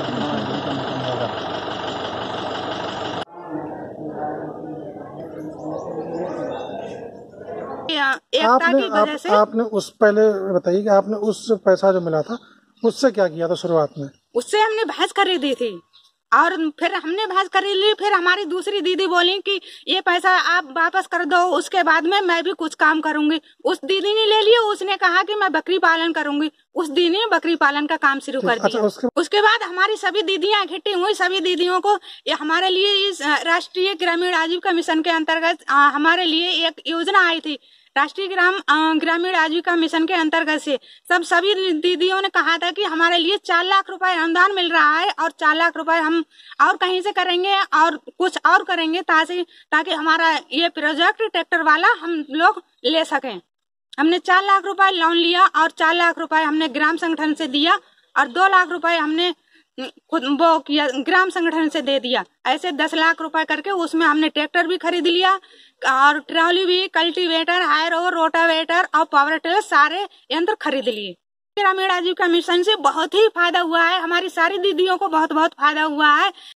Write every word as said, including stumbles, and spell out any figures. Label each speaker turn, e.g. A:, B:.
A: एकता की वजह से।
B: आपने उस पहले बताइए कि आपने उस पैसा जो मिला था उससे क्या किया था शुरुआत में?
A: उससे हमने भैंस खरीदी थी और फिर हमने भैंस खरीद ली। फिर हमारी दूसरी दीदी बोली कि ये पैसा आप वापस कर दो, उसके बाद में मैं भी कुछ काम करूंगी। उस दीदी ने ले लिया, उसने कहा कि मैं बकरी पालन करूंगी। उस दीदी ने बकरी पालन का काम शुरू कर दिया।
B: अच्छा, उसके...
A: उसके बाद हमारी सभी दीदियां इकट्ठी हुई। सभी दीदियों को ये हमारे लिए इस राष्ट्रीय ग्रामीण आजीविका मिशन के अंतर्गत हमारे लिए एक योजना आई थी। राष्ट्रीय ग्राम ग्रामीण आजीविका मिशन के अंतर्गत से सब सभी दीदियों ने कहा था कि हमारे लिए चार लाख रुपए अनुदान मिल रहा है और चार लाख रुपए हम और कहीं से करेंगे और कुछ और करेंगे ताकि ताकि हमारा ये प्रोजेक्ट ट्रैक्टर वाला हम लोग ले सकें। हमने चार लाख रुपए लोन लिया और चार लाख रुपए हमने ग्राम संगठन से दिया और दो लाख रुपए हमने खुद वो किया ग्राम संगठन से दे दिया। ऐसे दस लाख रुपए करके उसमें हमने ट्रैक्टर भी खरीद लिया और ट्रॉली भी, कल्टीवेटर, हायरो, रोटावेटर और पावर टिलर सारे यंत्र खरीद लिए। ग्रामीण आजीविका मिशन से बहुत ही फायदा हुआ है। हमारी सारी दीदियों को बहुत बहुत फायदा हुआ है।